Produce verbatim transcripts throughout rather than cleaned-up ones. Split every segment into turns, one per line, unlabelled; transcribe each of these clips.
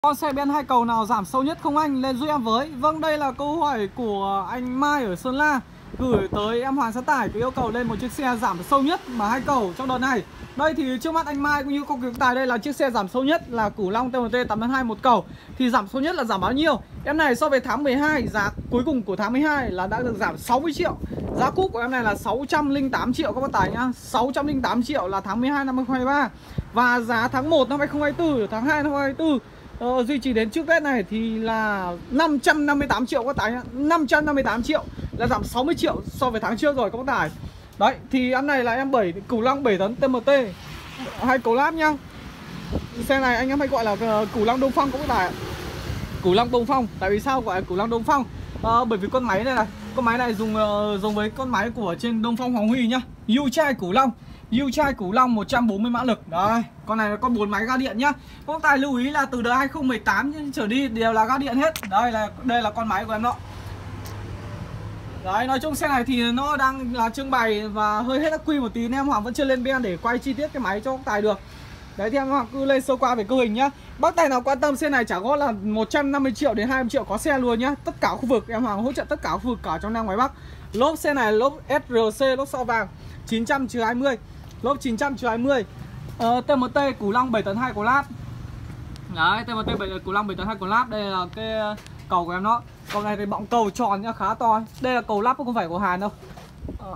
Con xe Ben hai cầu nào giảm sâu nhất không anh? Lên giúp em với. Vâng, đây là câu hỏi của anh Mai ở Sơn La gửi tới em Hoàng Xe Tải, có yêu cầu lên một chiếc xe giảm sâu nhất mà hai cầu trong đợt này. Đây thì trước mắt anh Mai cũng như công việc tài, đây là chiếc xe giảm sâu nhất là Cửu Long T M T tám hai một cầu. Thì giảm sâu nhất là giảm bao nhiêu? Em này so với tháng mười hai, giá cuối cùng của tháng mười hai là đã được giảm sáu mươi triệu. Giá cũ của em này là sáu trăm linh tám triệu các bác tài nhá. sáu trăm linh tám triệu là tháng mười hai năm hai không hai ba. Và giá tháng một năm hai không hai tư, tháng hai năm hai không hai tư Ờ, duy trì đến trước Tết này thì là năm trăm năm mươi tám triệu các tài nhá. năm trăm năm mươi tám triệu là giảm sáu mươi triệu so với tháng trước rồi các bác tài. Đấy, thì em này là em bảy Cửu Long bảy tấn T M T hai cầu láp nhá. Xe này anh em hay gọi là Cửu Long Đông Phong các bác tài. Cửu Long Đông Phong, tại vì sao gọi là Cửu Long Đông Phong? À, bởi vì con máy này này, con máy này dùng uh, giống với con máy của trên Đông Phong Hoàng Huy nhá. U chai Cửu Long. U chai Cửu Long một trăm bốn mươi mã lực. Đấy, con này là con bốn máy ga điện nhá. Các bác tài lưu ý là từ đời hai không một tám trở đi đều là ga điện hết. Đây là đây là con máy của em đó. Đấy, nói chung xe này thì nó đang là trưng bày và hơi hết ắc quy một tí nên em Hoàng vẫn chưa lên Ben để quay chi tiết cái máy cho các tài được. Đấy thì em Hoàng cứ lên sơ qua về cơ hình nhá. Bác tài nào quan tâm xe này trả góp là một trăm năm mươi triệu đến hai mươi triệu có xe luôn nhá. Tất cả khu vực em Hoàng hỗ trợ tất cả khu vực cả trong Nam ngoài Bắc. Lốp xe này lốp S R C, lốp sao vàng chín trăm trừ hai mươi. Lốp chín trăm trừ hai mươi. Ờ, T M T Cửu Long bảy tấn hai cầu láp. Đấy, T M T Cửu Long bảy tấn hai cầu láp, đây là cái cầu của em đó. Cầu này thì bọng cầu tròn nhá, khá to. Đây là cầu lắp không phải của Hàn đâu. Ờ.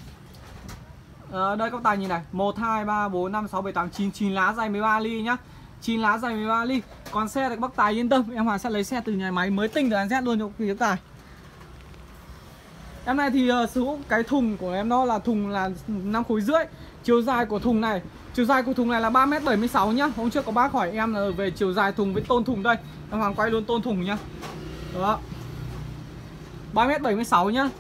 Ờ, đây các tài nhìn này, một hai ba bốn năm sáu bảy tám chín, chín lá dày mười ba ly nhá. chín lá dày mười ba ly. Còn xe thì các bác tài yên tâm, em Hoàng sẽ lấy xe từ nhà máy mới tinh từ An Z luôn cho quý tài. Em này thì uh, sử dụng cái thùng của em nó là thùng là năm khối rưỡi. Chiều dài của thùng này, chiều dài của thùng này là ba mét bảy mươi sáu nhá. Hôm trước có bác hỏi em là về chiều dài thùng với tôn thùng đây. Em Hoàng quay luôn tôn thùng nhá. Đó. ba mét bảy mươi sáu nhá.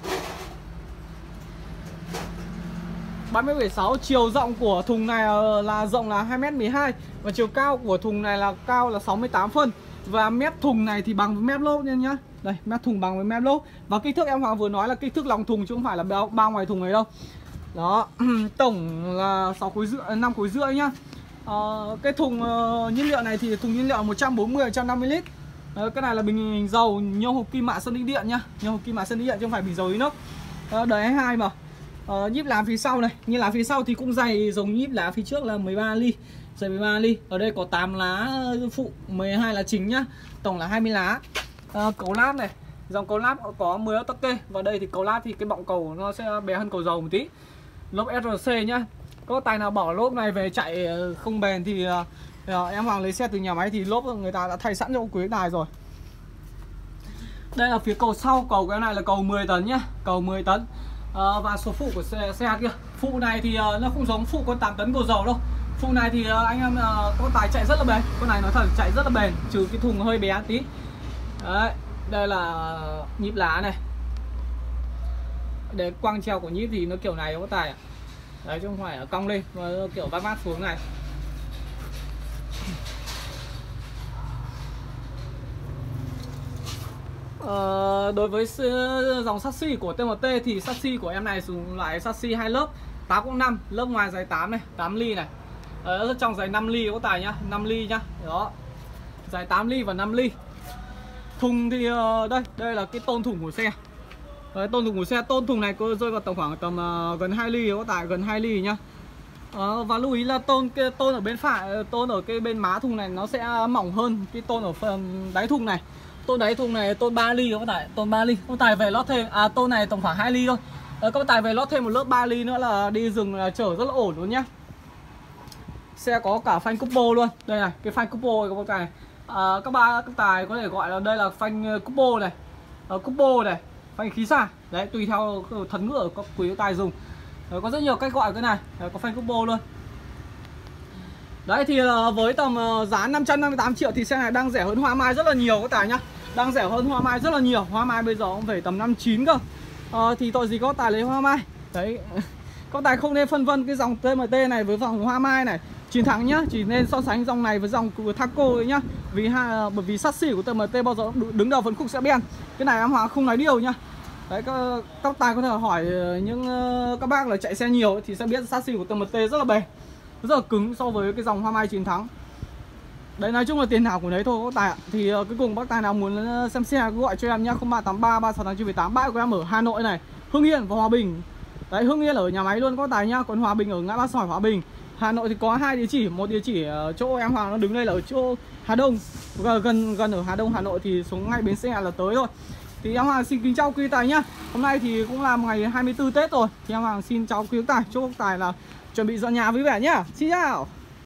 ba mét bảy mươi sáu, chiều rộng của thùng này là rộng là hai mét mười hai và chiều cao của thùng này là cao là sáu mươi tám phân. Và mép thùng này thì bằng với mép lốp nha nhá. Đây, mép thùng bằng với mép lốp. Và kích thước em Hoàng vừa nói là kích thước lòng thùng chứ không phải là bao ngoài thùng này đâu. Đó, tổng là sáu khối rưỡi, năm khối rưỡi nhá. À, cái thùng uh, nhiên liệu này thì thùng nhiên liệu một trăm bốn mươi, một trăm năm mươi lít. À, cái này là bình dầu nhôm hộp kim mạ sơn đĩnh điện nhá. Nhôm hộp kim mạ sơn đĩnh điện chứ không phải bình dầu inox. À, đời hai mươi hai mà. À, nhíp lá phía sau này, như lá phía sau thì cũng dày giống nhíp lá phía trước là mười ba ly. Dày mười ba ly. Ở đây có tám lá phụ, mười hai lá chính nhá. Tổng là hai mươi lá. À, cầu láp này, dòng cầu láp có mười ốc tắc kê. Và đây thì cầu láp thì cái bọng cầu nó sẽ bé hơn cầu dầu một tí. Lốp S R C nhá. Có tài nào bỏ lốp này về chạy không bền thì uh, em Hoàng lấy xe từ nhà máy thì lốp người ta đã thay sẵn cho quý tài rồi. Đây là phía cầu sau, cầu cái này là cầu mười tấn nhá, cầu mười tấn. Uh, và số phụ của xe, xe kia. Phụ này thì uh, nó không giống phụ con tám tấn cầu dầu đâu. Phụ này thì uh, anh em uh, có tài chạy rất là bền. Con này nó thật chạy rất là bền, trừ cái thùng hơi bé tí. Đấy, đây là nhíp lá này. Để quăng treo của nhíp thì nó kiểu này có tài. Đấy chứ không phải là cong lên mà kiểu vát vát xuống này. Ờ, đối với dòng chassis của T M T thì chassis của em này dùng loại chassis hai lớp tám cộng năm, lớp ngoài dày tám này, tám ly này. Ở trong dày năm ly có tài nhá, năm ly nhá. Đó. Dài tám ly và năm ly. Thùng thì uh, đây, đây là cái tôn thùng của xe. Đấy, tôn thùng của xe, tôn thùng này có rơi vào tầm khoảng tầm uh, gần hai ly, có tải gần hai ly nhá. Uh, và lưu ý là tôn cái tôn ở bên phải, tôn ở cái bên má thùng này nó sẽ mỏng hơn cái tôn ở phần đáy thùng này. Tôn đáy thùng này tôn ba ly, có tải tôn ba ly. Có tải về lót thêm, à tôn này tầm khoảng hai ly thôi. Uh, có tải về lót thêm một lớp ba ly nữa là đi rừng là chở rất là ổn luôn nhá. Xe có cả phanh cupo luôn. Đây này, cái phanh cupo này các bạn. À, các bạn các tài có thể gọi là đây là phanh cupo này, uh, cupo này, phanh khí xả. Đấy, tùy theo thuật ngữ của các quý tài dùng. Đấy, có rất nhiều cách gọi cái này. Đấy, có phanh cupo luôn. Đấy thì uh, với tầm uh, giá năm trăm năm mươi tám triệu thì xe này đang rẻ hơn Hoa Mai rất là nhiều các tài nhá. Đang rẻ hơn Hoa Mai rất là nhiều. Hoa Mai bây giờ cũng phải tầm năm mươi chín cơ. Uh, thì tội gì có tài lấy Hoa Mai. Đấy. Các tài không nên phân vân cái dòng T M T này với dòng Hoa Mai này. Chiến thắng nhá, chỉ nên so sánh dòng này với dòng của Thaco ấy nhá. Vì ha, bởi vì chassis của T M T bao giờ đứng đầu phân khúc sẽ Ben. Cái này em Hoàng không nói điều nhá. Đấy, các, các tài có thể hỏi những các bác là chạy xe nhiều thì sẽ biết chassis của T M T rất là bền, rất là cứng so với cái dòng Hoa Mai Chiến thắng. Đấy, nói chung là tiền nào của đấy thôi các Tài ạ. Thì uh, cuối cùng bác Tài nào muốn xem xe cứ gọi cho em nhá, không ba tám ba ba sáu chín tám. Bãi của em ở Hà Nội này, Hưng Yên và Hòa Bình. Đấy, Hưng Yên ở nhà máy luôn các Tài nhá, còn Hòa Bình ở ngã ba sỏi Hòa Bình. Hà Nội thì có hai địa chỉ, một địa chỉ ở chỗ em Hoàng nó đứng đây là ở chỗ Hà Đông, gần gần ở Hà Đông Hà Nội, thì xuống ngay bến xe là tới thôi. Thì em Hoàng xin kính chào quý Tài nhá. Hôm nay thì cũng là ngày hai mươi tư Tết rồi, thì em Hoàng xin chào quý Tài, chúc Tài là chuẩn bị dọn nhà vui vẻ nhá. Xin chào.